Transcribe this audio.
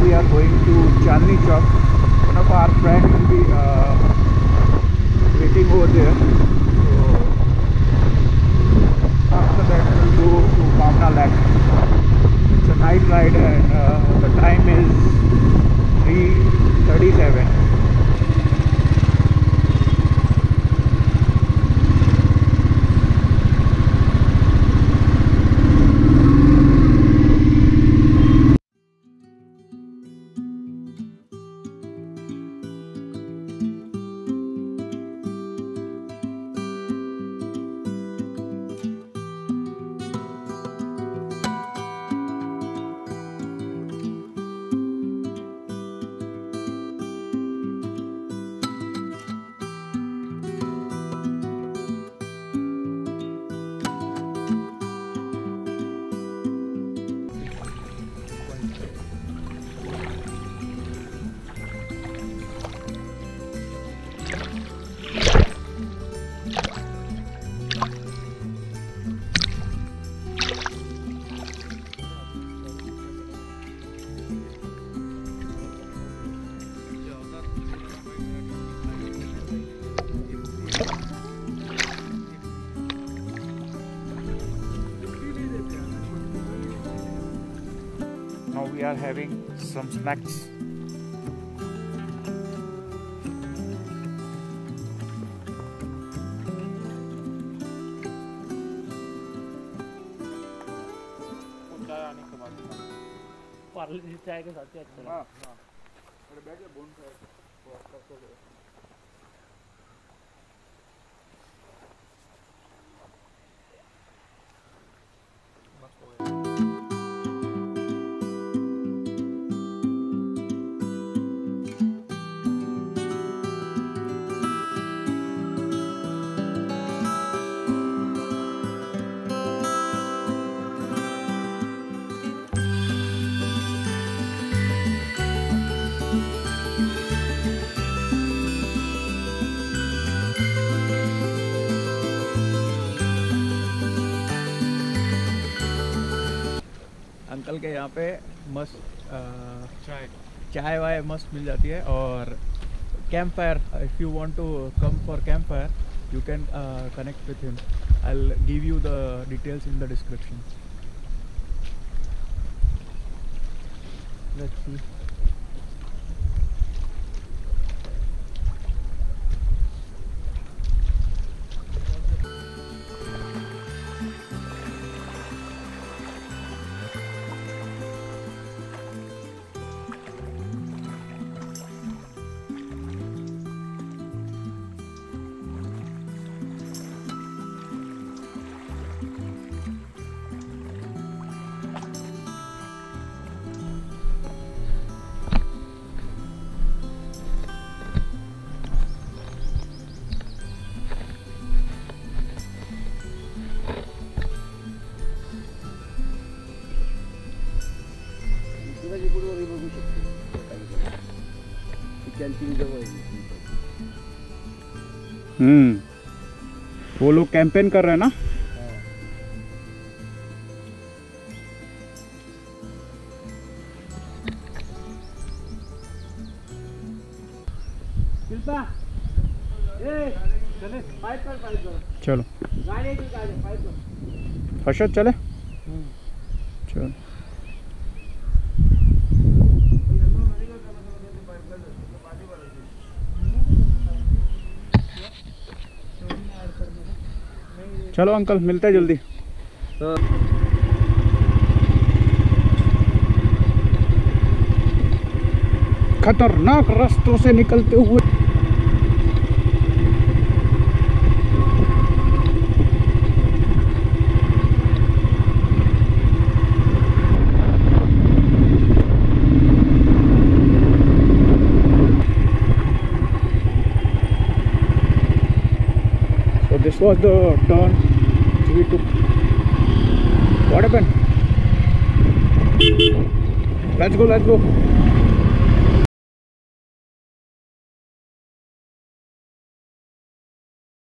we are going to Chandni Chowk. One of our friends will be waiting over there. So after that we'll go to Bhavna Lake. It's a night ride and the time is 3:37. Now we are having some snacks. Parle चाय के साथ अच्छा लगा। हाँ, अरे बैठ जा bone का अंकल के यहाँ पे मस्त चाय वाय मस्त मिल जाती है और camp fire if you want to come for camp fire you can connect with him I will give you the details in the description. Let's see. वो लोग कैंपेन कर रहे हैं ना. चलो हर्षद चले. चलो चलो अंकल मिलते हैं जल्दी. खतरनाक रास्तों से निकलते हुए this was the turn we took. What happened? Let's go.